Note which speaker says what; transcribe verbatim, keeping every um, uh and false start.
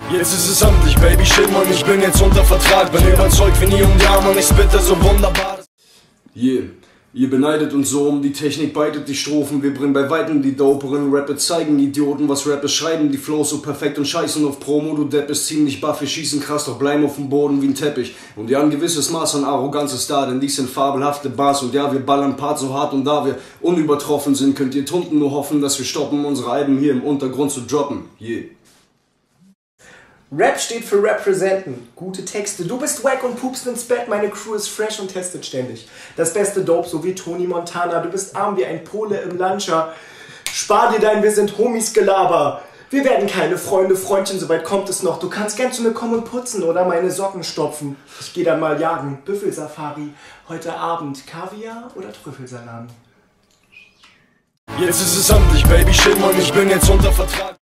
Speaker 1: Jetzt ist es amtlich, Baby, shit, Mann, ich bin jetzt unter Vertrag. Bin überzeugt wie nie und ja, Mann, ich spitte so wunderbar. Yeah, ihr beneidet uns so um die Technik, beitet die Strophen. Wir bringen bei Weitem die doperen Rapper, zeigen Idioten, was Rappers schreiben. Die Flows so perfekt und scheißen auf Promo. Du Depp ist ziemlich baff, wir schießen krass, doch bleiben auf dem Boden wie ein Teppich. Und ja, ein gewisses Maß an Arroganz ist da, denn dies sind fabelhafte Bars. Und ja, wir ballern Part so hart und da wir unübertroffen sind, könnt ihr Tunden nur hoffen, dass wir stoppen, unsere Alben hier im Untergrund zu droppen. Yeah.
Speaker 2: Rap steht für Representen, gute Texte. Du bist wack und pupst ins Bett, meine Crew ist fresh und testet ständig. Das beste Dope, so wie Tony Montana. Du bist arm wie ein Pole im Lancia. Spar dir dein, wir sind Homies Gelaber. Wir werden keine Freunde, Freundchen, soweit kommt es noch. Du kannst gern zu mir kommen und putzen oder meine Socken stopfen. Ich geh dann mal jagen, Büffelsafari. Heute Abend Kaviar oder Trüffelsalat?
Speaker 1: Jetzt ist es amtlich, Baby, shit, Mann, ich bin jetzt unter Vertrag.